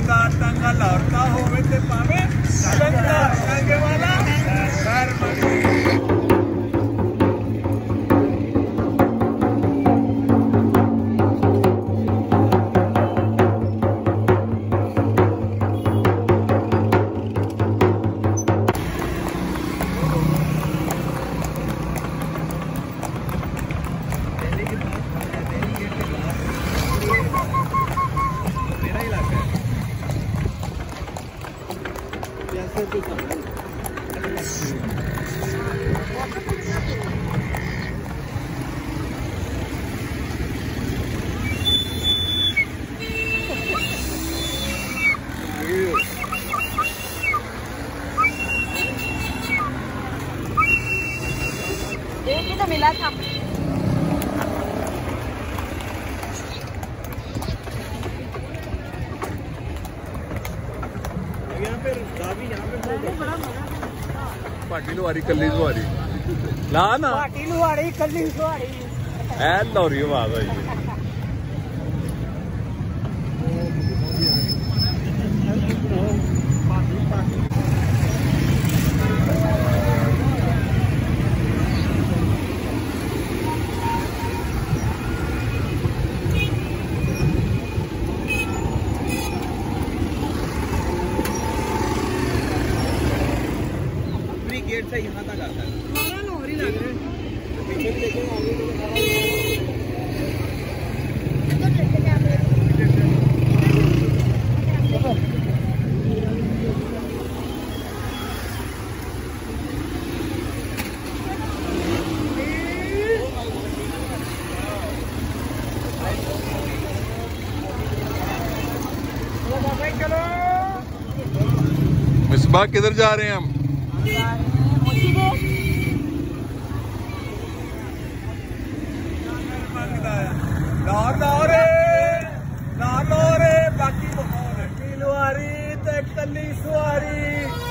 का टंगा लौटता होवे ते पावे टंगा टंगे वाला घर एक ही तो मिला था। पाटी लुहारी कली सुहारी ला ना पाटी लुहारी कली सुहारी ऐ लौरी आवाज आई गेट से यहाँ तक आता है लोहरी लग रहे मिसबा किधर जा रहे हैं हम? लाहौर बाकी लुहारी ते कली सुहारी